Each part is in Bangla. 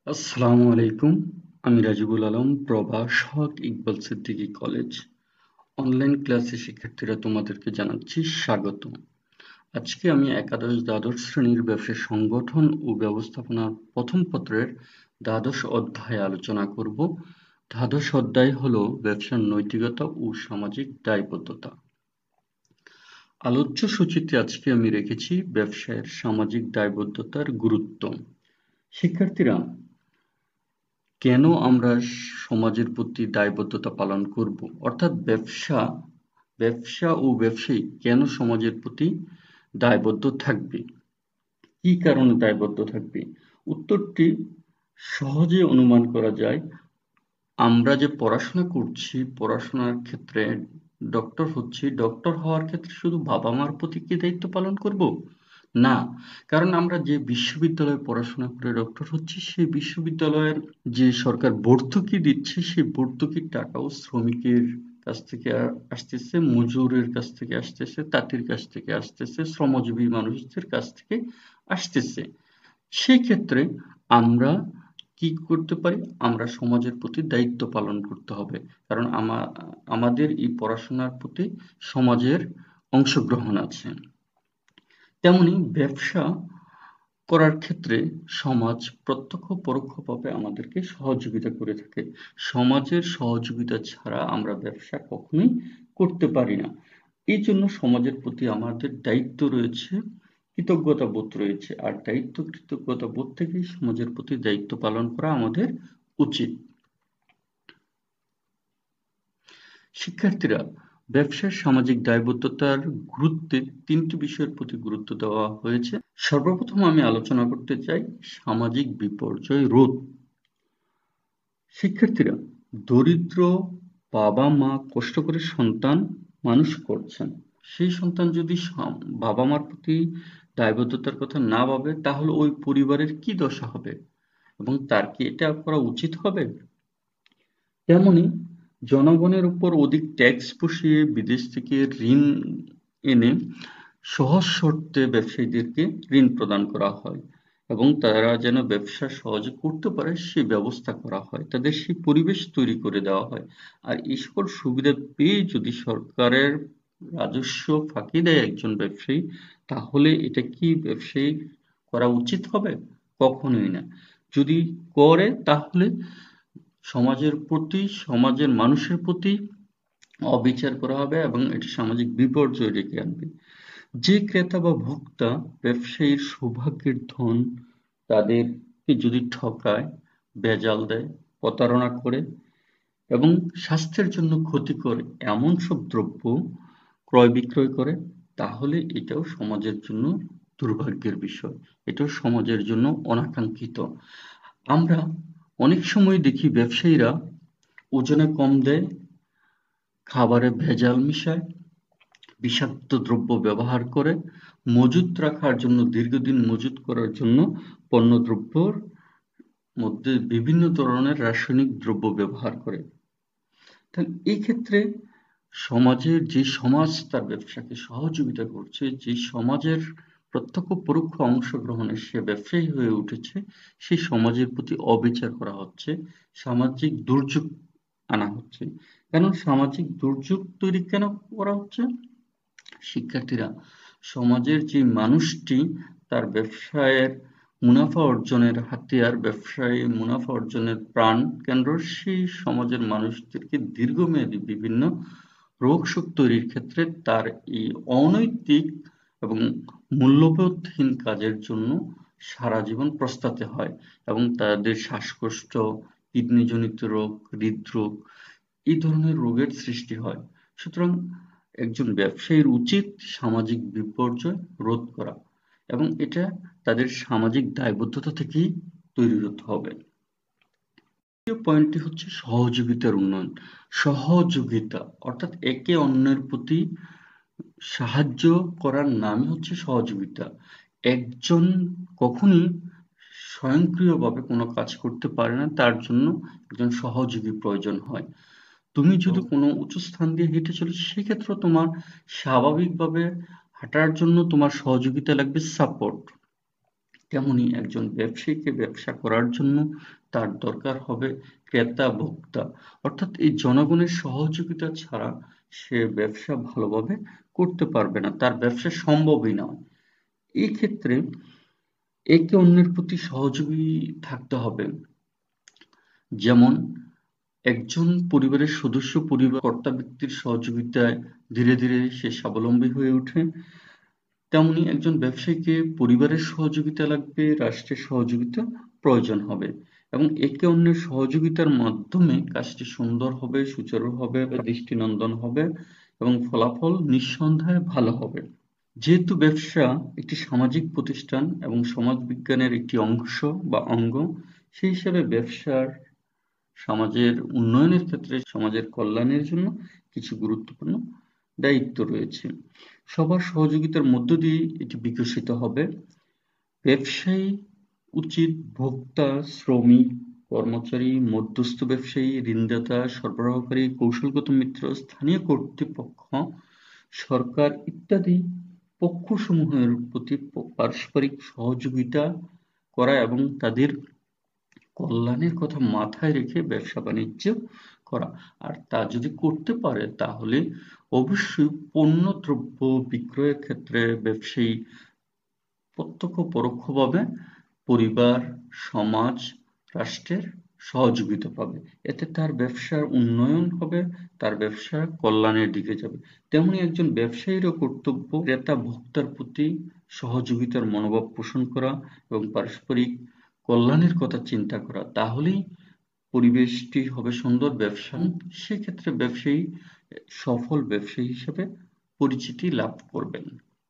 আসসালামু আলাইকুম। আমি রাজিবুল আলম, প্রভাষক, ইকবাল সিদ্দিকী কলেজ। অনলাইন ক্লাসে শিক্ষার্থীরা তোমাদেরকে জানাচ্ছি স্বাগত। আজকে আমি একাদশ দ্বাদশ শ্রেণীর ব্যবসা সংগঠন ও ব্যবস্থাপনার প্রথম পত্রের দ্বাদশ অধ্যায় আলোচনা করব। দ্বাদশ অধ্যায় হলো ব্যবসার নৈতিকতা ও সামাজিক দায়বদ্ধতা। আলোচ্য সূচিতে আজকে আমি রেখেছি ব্যবসায়ের সামাজিক দায়বদ্ধতার গুরুত্ব। শিক্ষার্থীরা, কেন আমরা সমাজের প্রতি দায়বদ্ধতা পালন করব? অর্থাৎ ব্যবসা ও ব্যবসায়ী কেন সমাজের প্রতি দায়বদ্ধ থাকবে? কি কারণে দায়বদ্ধ থাকবে? উত্তরটি সহজে অনুমান করা যায়। আমরা যে পড়াশোনা করছি, পড়াশোনার ক্ষেত্রে ডক্টর হওয়ার ক্ষেত্রে শুধু বাবা মার প্রতি কি দায়িত্ব পালন করব? না, কারণ আমরা যে বিশ্ববিদ্যালয়ে পড়াশোনা করে ডক্টর হচ্ছি, সেই বিশ্ববিদ্যালয়ের যে সরকার ভর্তুকি দিচ্ছে, সেই ভর্তুকির টাকাও শ্রমিকের কাছ থেকে আসতেছে, মজুরের কাছ থেকে আসতেছে, তাঁতির কাছ থেকে আসতেছে, শ্রমজীবী মানুষদের কাছ থেকে আসতেছে। সেই ক্ষেত্রে আমরা কি করতে পারি? আমরা সমাজের প্রতি দায়িত্ব পালন করতে হবে। কারণ আমাদের এই পড়াশোনার প্রতি সমাজের অংশগ্রহণ আছে। তেমনি ব্যবসা করার ক্ষেত্রে সমাজ প্রত্যক্ষ পরোক্ষভাবে আমাদেরকে সহযোগিতা করে থাকে। সমাজের সহযোগিতা ছাড়া আমরা ব্যবসা কখনোই করতে পারি না। এই জন্য সমাজের প্রতি আমাদের দায়িত্ব রয়েছে, কৃতজ্ঞতা বোধ রয়েছে। আর দায়িত্ব কৃতজ্ঞতা বোধ থেকেই সমাজের প্রতি দায়িত্ব পালন করা আমাদের উচিত। শিক্ষার্থীরা, ব্যবসার সামাজিক দায়বদ্ধতার গুরুত্বে তিনটি বিষয়ের প্রতি গুরুত্ব দেওয়া হয়েছে। সর্বপ্রথম আমি আলোচনা করতে চাই সামাজিক বিপর্যয় রোধ। শিক্ষার্থীরা, দরিদ্র বাবা মা কষ্ট করে সন্তান মানুষ করছেন। সেই সন্তান যদি বাবা মার প্রতি দায়বদ্ধতার কথা না ভাবে, তাহলে ওই পরিবারের কি দশা হবে এবং তার কি এটা করা উচিত হবে? তেমনি জনগণের উপর অধিক ট্যাক্স বসিয়ে বিদেশ থেকে ঋণ এনে সহজ শর্তে ব্যবসায়ীদেরকে ঋণ প্রদান করা হয় এবং তারা যেন ব্যবসা সহজে করতে পারে সে ব্যবস্থা করা হয়, তাদের সেই পরিবেশ তৈরি করে দেওয়া হয়। আর এই সকল সুবিধা পেয়ে যদি সরকারের রাজস্ব ফাঁকি দেয় একজন ব্যবসায়ী, তাহলে এটা কি ব্যবসায়ী করা উচিত হবে? কখনোই না। যদি করে তাহলে সমাজের প্রতি, সমাজের মানুষের প্রতি অবিচার করা হবে এবং এটি সামাজিক বিপর্যয় ডেকে আনবে। যে ক্রেতা বা ভোক্তা ব্যবসায়ীর সৌভাগ্যের ধন তাদেরকে যদি ঠকায়, ভেজাল দেয়, প্রতারণা করে এবং স্বাস্থ্যের জন্য ক্ষতিকর এমন সব দ্রব্য ক্রয় বিক্রয় করে, তাহলে এটাও সমাজের জন্য দুর্ভাগ্যের বিষয়। এটাও সমাজের জন্য অনাকাঙ্ক্ষিত। আমরা অনেক সময় দেখি ব্যবসায়ীরা ওজনে কম দেয়, খাবারে ভেজাল মিশায়, বিষাক্ত দ্রব্য ব্যবহার করে, মজুত রাখার জন্য, দীর্ঘদিন মজুত করার জন্য পণ্যদ্রব্যের মধ্যে বিভিন্ন ধরনের রাসায়নিক দ্রব্য ব্যবহার করে। তাহলে এই ক্ষেত্রে সমাজের যে সমাজ তার ব্যবসাকে সহযোগিতা করছে, যে সমাজের প্রত্যক্ষ পরোক্ষ অংশগ্রহণে সে ব্যবসায়ী হয়ে উঠেছে, সেই সমাজের প্রতি অবিচার করা হচ্ছে, সামাজিক দুর্যোগ আনা হচ্ছে। কারণ সামাজিক দুর্যোগ তৈরি কেন করা হচ্ছে? শিক্ষার্থীরা, সমাজের যে মানুষটি তার ব্যবসায়ের মুনাফা অর্জনের হাতিয়ার, ব্যবসায় মুনাফা অর্জনের প্রাণ কেন্দ্র, সেই সমাজের মানুষদেরকে দীর্ঘমেয়াদী বিভিন্ন রোগ শোক তৈরির ক্ষেত্রে তার এই অনৈতিক এবং মূল্যবোধহীন কাজের জন্য সারা জীবন পস্তাতে হয় এবং তাদের শ্বাসকষ্ট, কিডনিজনিত রোগ, হৃদরোগ এই ধরনের রোগের সৃষ্টি হয়। সুতরাং একজন ব্যবসায়ীর উচিত সামাজিক বিপর্যয় রোধ করা এবং এটা তাদের সামাজিক দায়বদ্ধতা থেকেই তৈরি হতে হবে। দ্বিতীয় পয়েন্টটি হচ্ছে সহযোগিতার উন্নয়ন। সহযোগিতা অর্থাৎ একে অন্যের প্রতি সাহায্য করার নামই হচ্ছে সহযোগিতা। একজন কখনই স্বয়ংক্রিয়ভাবে কোনো কাজ করতে পারে না, তার জন্য একজন সহযোগী প্রয়োজন হয়। তুমি যদি কোনো উঁচু স্থান দিয়ে হেঁটে চলেছো, সেক্ষেত্রে তোমার স্বাভাবিকভাবে হাঁটার জন্য তোমার সহযোগিতা লাগবে, সাপোর্ট। তেমনি একজন ব্যবসায়ীকে ব্যবসা করার জন্য তার দরকার হবে ক্রেতা ভোক্তা, অর্থাৎ এই জনগণের সহযোগিতা ছাড়া সে ব্যবসা ভালোভাবে করতে পারবে না, তার ব্যবসা সম্ভবই নয়। এই ক্ষেত্রে একে অন্যের প্রতি সহযোগী থাকতে হবে। যেমন একজন পরিবারের সদস্য পরিবার কর্তা ব্যক্তির সহযোগিতায় ধীরে ধীরে সে স্বাবলম্বী হয়ে ওঠে, তেমনি একজন ব্যবসায়ীকে পরিবারের সহযোগিতা লাগবে, রাষ্ট্রের সহযোগিতা প্রয়োজন হবে এবং একে অন্যের সহযোগিতার মাধ্যমে কাজটি সুন্দর হবে, সুচারু হবে বা দৃষ্টিনন্দন হবে এবং ফলাফল নিঃসন্দেহে ভালো হবে। যেহেতু ব্যবসা একটি সামাজিক প্রতিষ্ঠান এবং সমাজবিজ্ঞানের একটি অংশ বা অঙ্গ, সেই হিসাবে ব্যবসার সমাজের উন্নয়নের ক্ষেত্রে সমাজের কল্যাণের জন্য কিছু গুরুত্বপূর্ণ দায়িত্ব রয়েছে। সবার সহযোগিতার মধ্য দিয়ে এটি বিকশিত হবে। ব্যবসায়ী উচিত ভোক্তা, শ্রমিক, কর্মচারী, মধ্যস্থ ব্যবসায়ী, ঋণদাতা, সরবরাহকারী, কৌশলগত মিত্র, স্থানীয় কর্তৃপক্ষ, সরকার ইত্যাদি পক্ষসমূহের প্রতি পারস্পরিক সহযোগিতা করা এবং তাদের কল্যাণের কথা মাথায় রেখে ব্যবসা বাণিজ্য করা। আর তা যদি করতে পারে তাহলে অবশ্যই পণ্য দ্রব্য বিক্রয়ের ক্ষেত্রে ব্যবসায়ী প্রত্যক্ষ পরোক্ষভাবে পরিবার, সমাজ, রাষ্ট্রের সহযোগিতা পাবে। এতে তার ব্যবসার উন্নয়ন হবে, তার ব্যবসা কল্যাণের দিকে যাবে। তেমনি একজন ব্যবসায়ীরও কর্তব্য ক্রেতা ভোক্তার প্রতি সহযোগিতার মনোভাব পোষণ করা এবং পারস্পরিক কল্যাণের কথা চিন্তা করা। তাহলেই পরিবেশটি হবে সুন্দর ব্যবসা। সেক্ষেত্রে ব্যবসায়ী সফল ব্যবসায়ী হিসেবে পরিচিতি লাভ করবেন।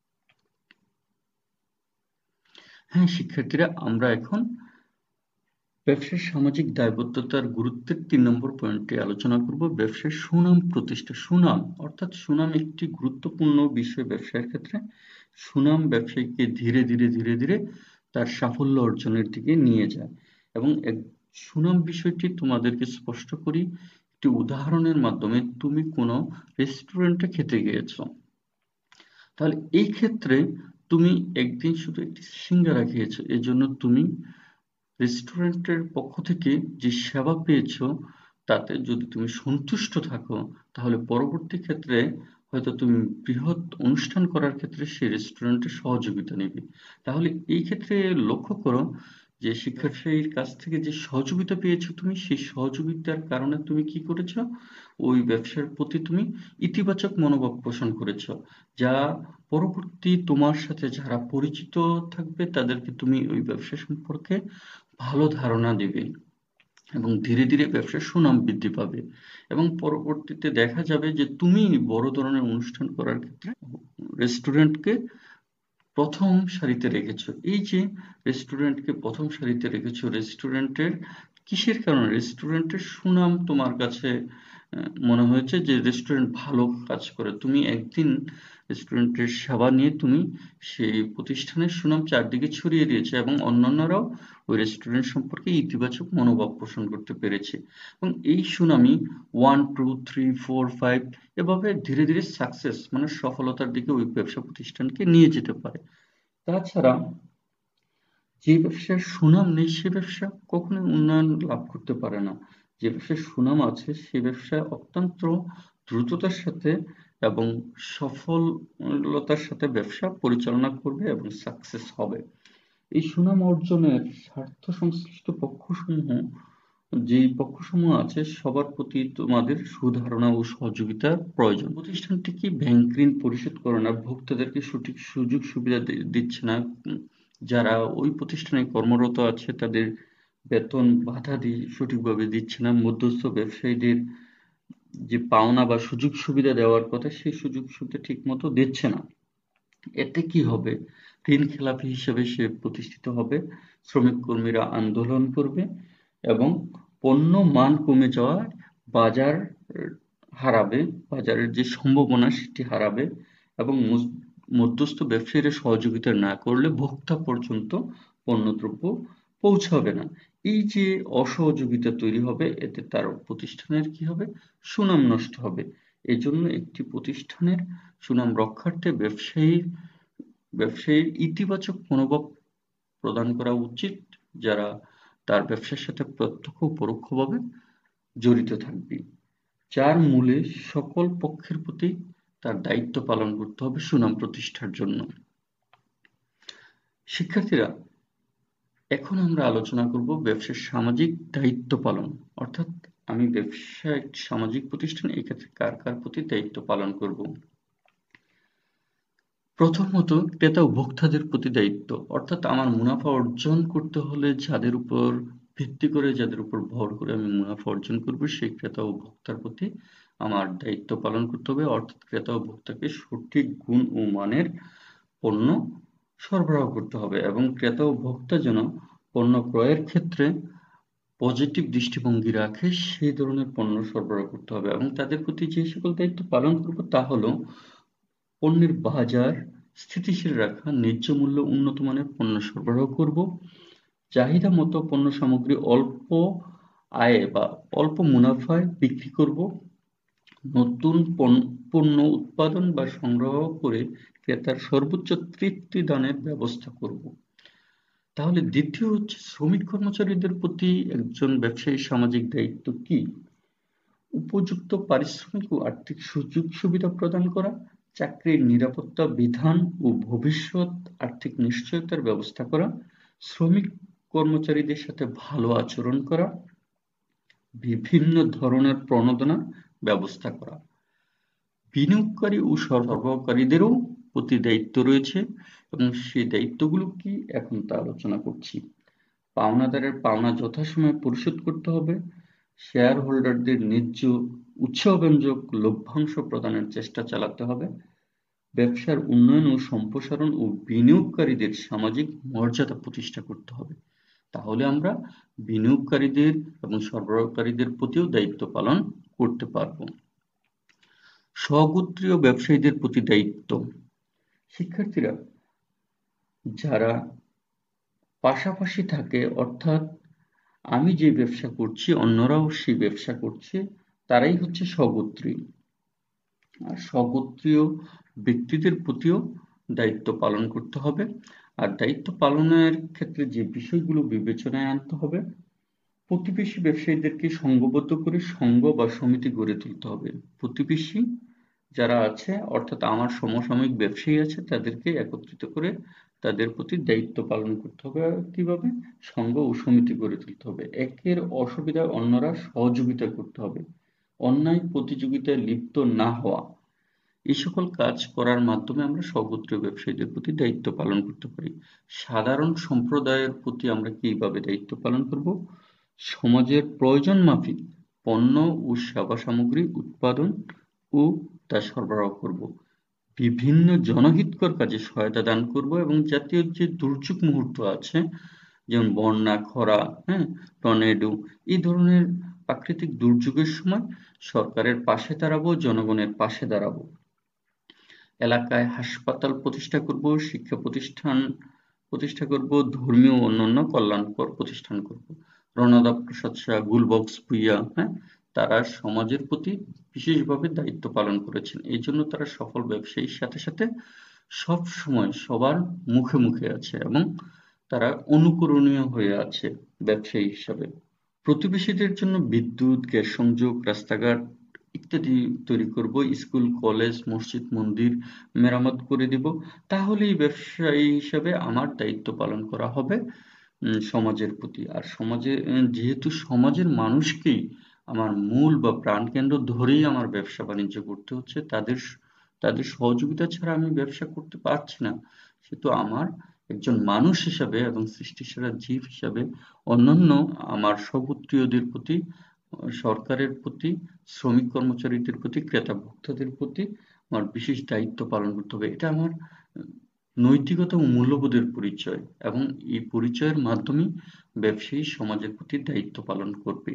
হ্যাঁ শিক্ষার্থীরা, আমরা এখন ব্যবসার সামাজিক দায়বদ্ধতার গুরুত্বের ৩ নম্বর পয়েন্টে আলোচনা করব। ব্যবসার সুনাম প্রতিষ্ঠা। সুনাম অর্থাৎ সুনাম একটি গুরুত্বপূর্ণ বিষয় ব্যবসার ক্ষেত্রে। সুনাম ব্যবসায়ীকে ধীরে ধীরে ধীরে ধীরে তার সাফল্য অর্জনের দিকে নিয়ে যায় এবং সুনাম বিষয়টি তোমাদেরকে স্পষ্ট করি একটি উদাহরণের মাধ্যমে। তুমি কোনো রেস্টুরেন্টে খেতে গিয়েছো, তাহলে এই ক্ষেত্রে তুমি একদিন শুধু একটি সিঙ্গারা খেয়েছো, এজন্য তুমি রেস্টুরেন্টের পক্ষ থেকে যে সেবা পেয়েছো তাতে যদি তুমি সন্তুষ্ট থাকো, তাহলে পরবর্তী ক্ষেত্রে হয়তো তুমি বৃহৎ অনুষ্ঠান করার ক্ষেত্রে সেই রেস্টুরেন্টের সহযোগিতা নেবে। তাহলে এই ক্ষেত্রে লক্ষ্য করো যে শিক্ষার্থীর কাছ থেকে যে সহযোগিতা পেয়েছো তুমি, সেই সহযোগিতার কারণে তুমি কি করেছো, ওই ব্যবসার প্রতি তুমি ইতিবাচক মনোভাব পোষণ করেছো, যা পরবর্তী তোমার সাথে যারা পরিচিত থাকবে তাদেরকে তুমি ওই ব্যবসা সম্পর্কে ভালো ধারণা দিবে এবং ধীরে ধীরে ব্যবসার সুনাম বৃদ্ধি পাবে এবং পরবর্তীতে দেখা যাবে যে তুমি বড় ধরনের অনুষ্ঠান করার ক্ষেত্রে রেস্টুরেন্টকে প্রথম সারিতে রেখেছো। এই যে রেস্টুরেন্টকে প্রথম সারিতে রেখেছো, রেস্টুরেন্টের কিসের কারণে? রেস্টুরেন্টের সুনাম তোমার কাছে মনে হয়েছে যে রেস্টুরেন্ট ভালো কাজ করে। তুমি একদিন রেস্টুরেন্টের সেবা নিয়ে তুমি সেই প্রতিষ্ঠানের সুনাম চারদিকে ছড়িয়ে দিয়েছে এবং অন্যান্যরাও ওই রেস্টুরেন্ট সম্পর্কে ইতিবাচক মনোভাব পোষণ করতে পেরেছে এবং এই সুনামই 1, 2, 3, 4, 5 এভাবে ধীরে ধীরে সাকসেস মানে সফলতার দিকে ওই ব্যবসা প্রতিষ্ঠানকে নিয়ে যেতে পারে। তাছাড়া যে ব্যবসার সুনাম নেই সে ব্যবসা কখনোই উন্নয়ন লাভ করতে পারে না। যে ব্যবসার সুনাম আছে সে ব্যবসা অত্যন্ত দ্রুততার সাথে এবং সফলতার সাথে ব্যবসা পরিচালনা করবে এবং সাকসেস হবে। এই সুনাম অর্জনের স্বার্থ সংশ্লিষ্ট পক্ষসমূহ যেই পক্ষসমূহ আছে সবার প্রতি তোমাদের সুধারণা ও সহযোগিতার প্রয়োজন। প্রতিষ্ঠানটি কি ব্যাংক ঋণ পরিশোধ করে না, ভোক্তাদেরকে সঠিক সুযোগ সুবিধা দিচ্ছে না, যারা ওই প্রতিষ্ঠানে কর্মরত আছে তাদের বেতন ভাতা সঠিকভাবে দিচ্ছে না, মধ্যস্থ ব্যবসায়ীদের যে পাওনা বা সুযোগ সুবিধা দেওয়ার কথা সেই সুযোগ সুবিধা ঠিক মতো দিচ্ছে না, এতে কি হবে? ঋণ খেলাপি হিসেবে সে প্রতিষ্ঠিত হবে, শ্রমিক কর্মীরা আন্দোলন করবে এবং পণ্য মান কমে যাওয়ায় বাজার হারাবে, বাজারের যে সম্ভাবনা সেটি হারাবে এবং মধ্যস্থ ব্যবসায়ীরা সহযোগিতা না করলে ভোক্তা পর্যন্ত পণ্যদ্রব্য পৌঁছাবে না। এই যে অসহযোগিতা তৈরি হবে এতে তার প্রতিষ্ঠানের কি হবে? সুনাম নষ্ট হবে। এজন্য একটি প্রতিষ্ঠানের সুনাম রক্ষার্থে ব্যবসায়ীর ইতিবাচক মনোভাব প্রদান করা উচিত, যারা তার ব্যবসার সাথে প্রত্যক্ষ ও পরোক্ষভাবে জড়িত থাকবে, যার মূলে সকল পক্ষের প্রতি তার দায়িত্ব পালন করতে হবে সুনাম প্রতিষ্ঠার জন্য। শিক্ষার্থীরা, এখন আমরা আলোচনা করব ব্যবসার সামাজিক দায়িত্ব পালন, অর্থাৎ আমি ব্যবসা একটি সামাজিক প্রতিষ্ঠান, এই ক্ষেত্রে কার কার প্রতি দায়িত্ব পালন করব। প্রথমত, ক্রেতা ও ভোক্তাদের প্রতি দায়িত্ব, অর্থাৎ আমার মুনাফা অর্জন করতে হলে যাদের উপর ভিত্তি করে, যাদের উপর ভর করে আমি মুনাফা অর্জন করব, সেই ক্রেতা ও ভোক্তার প্রতি আমার দায়িত্ব পালন করতে হবে, অর্থাৎ ক্রেতা ও ভোক্তাকে সঠিক গুণ ও মানের পণ্য সরবরাহ করতে হবে এবং ক্রেতা ও ভোক্তা যেন পণ্য ক্রয়ের ক্ষেত্রে পজিটিভ দৃষ্টিভঙ্গি রাখে সেই ধরনের পণ্য সরবরাহ করতে হবে। এবং তাদের প্রতি যে সকল দায়িত্ব পালন করব তা হলো পণ্যের বাজার স্থিতিশীল রাখা, ন্যায্য মূল্য উন্নত মানের পণ্য সরবরাহ করব, চাহিদা মতো পণ্য সামগ্রী অল্প আয়ে বা অল্প মুনাফায় বিক্রি করব, নতুন পণ্য উৎপাদন বা সংগ্রহ করে ক্রেতার সর্বোচ্চ তৃপ্তি দানের ব্যবস্থা করব। তাহলে দ্বিতীয় হচ্ছে শ্রমিক কর্মচারীদের প্রতি একজন ব্যবসায়ীর সামাজিক দায়িত্ব কি? উপযুক্ত পারিশ্রমিক ও আর্থিক সুযোগ সুবিধা প্রদান করা, চাকরির নিরাপত্তা বিধান ও ভবিষ্যৎ আর্থিক নিশ্চয়তার ব্যবস্থা করা, শ্রমিক কর্মচারীদের সাথে ভালো আচরণ করা, বিভিন্ন ধরনের প্রণোদনার ব্যবস্থা করা। বিনিয়োগকারী ও সরবরাহকারীদেরও প্রতি দায়িত্ব রয়েছে এবং সেই দায়িত্বগুলো কি এখন তা আলোচনা করছি। পাওনাদারের পাওনা যথাসময়ে পরিশোধ করতে হবে, শেয়ার হোল্ডারদের ন্যায্য উৎসাহব্যঞ্জক লভ্যাংশ প্রদানের চেষ্টা চালাতে হবে, ব্যবসার উন্নয়ন ও সম্প্রসারণ ও বিনিয়োগকারীদের সামাজিক মর্যাদা প্রতিষ্ঠা করতে হবে। তাহলে আমরা বিনিয়োগকারীদের এবং সরবরাহকারীদের প্রতিও দায়িত্ব পালন করতে পারব। স্বগোত্রীয় ব্যবসায়ীদের প্রতি দায়িত্ব। শিক্ষার্থীরা, যারা পাশাপাশি থাকে, অর্থাৎ আমি যে ব্যবসা করছি অন্যরাও সেই ব্যবসা করছে, তারাই হচ্ছে স্বগোত্রী। আর স্বগোত্রীয় ব্যক্তিদের প্রতিও দায়িত্ব পালন করতে হবে। আর দায়িত্ব পালনের ক্ষেত্রে যে বিষয়গুলো বিবেচনায় আনতে হবে, প্রতিবেশী ব্যবসায়ীদেরকে সংঘবদ্ধ করে সংঘ বা সমিতি গড়ে তুলতে হবে। প্রতিবেশী যারা আছে, অর্থাৎ আমার সমসাময়িক ব্যবসায়ী আছে, তাদেরকে একত্রিত করে তাদের প্রতি দায়িত্ব পালন করতে হবে। কিভাবে? সংঘ ও সমিতি গড়ে তুলতে হবে। একের অসুবিধায় অন্যরা সহযোগিতা করতে হবে। অন্যায় প্রতিযোগিতায় লিপ্ত না হওয়া, এই সকল কাজ করার মাধ্যমে আমরা স্বগোত্রীয় ব্যবসায়ীদের প্রতি দায়িত্ব পালন করতে পারি। সাধারণ সম্প্রদায়ের প্রতি আমরা কিভাবে দায়িত্ব পালন করব? সমাজের প্রয়োজন মাফিক পণ্য ও সেবা সামগ্রী উৎপাদন ও তা সরবরাহ করব, বিভিন্ন জনহিতকর কাজে সহায়তা দান করব এবং জাতীয় যে দুর্যোগ মুহূর্ত আছে, যেমন বন্যা, খরা, টর্নেডো, এই ধরনের প্রাকৃতিক দুর্যোগের সময় সরকারের পাশে দাঁড়াবো, জনগণের পাশে দাঁড়াবো। এলাকায় হাসপাতাল প্রতিষ্ঠা করব, শিক্ষা প্রতিষ্ঠান প্রতিষ্ঠা করব, ধর্মীয় ও অন্যান্য কল্যাণকর প্রতিষ্ঠান করব। রণদাব প্রসাদ শাহ, গুলবক্স ভূঁইয়া, তারা সমাজের প্রতি বিশেষভাবে দায়িত্ব পালন করেছেন। এই জন্য তারা সফল ব্যবসায়ীর সাথে সাথে সব সময় সবার মুখে মুখে আছে এবং তারা অনুকরণীয় হয়ে আছে ব্যবসায়ী হিসাবে। প্রতিবেশীদের জন্য বিদ্যুৎ, গ্যাস সংযোগ, রাস্তাঘাট ইত্যাদি তৈরি করব, স্কুল, কলেজ, মসজিদ, মন্দির মেরামত করে দিব। তাহলেই ব্যবসায়ী হিসাবে আমার দায়িত্ব পালন করা হবে সমাজের প্রতি। আর সমাজে যেহেতু সমাজের মানুষকেই আমার মূল বা প্রাণকেন্দ্র ধরেই আমার ব্যবসা বাণিজ্য করতে হচ্ছে, তাদের সহযোগিতা ছাড়া আমি ব্যবসা করতে পারছি না, সেহেতু আমার একজন মানুষ হিসাবে এবং সৃষ্টিশীল জীব হিসাবে অন্যান্য আমার স্বগোত্রীয়দের প্রতি, সরকারের প্রতি, শ্রমিক কর্মচারীদের প্রতি, ক্রেতা ভোক্তাদের প্রতি আমার বিশেষ দায়িত্ব পালন করতে হবে। এটা আমার নৈতিকতা ও মূল্যবোধের পরিচয় এবং এই পরিচয়ের মাধ্যমেই ব্যবসায়ী সমাজের প্রতি দায়িত্ব পালন করবে।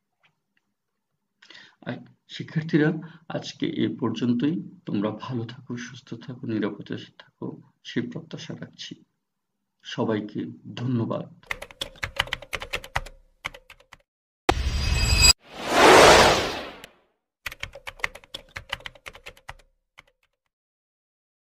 আর শিক্ষার্থীরা, আজকে এ পর্যন্তই। তোমরা ভালো থাকো, সুস্থ থাকো, নিরাপদে থাকো, সেই প্রত্যাশা রাখছি। সবাইকে ধন্যবাদ।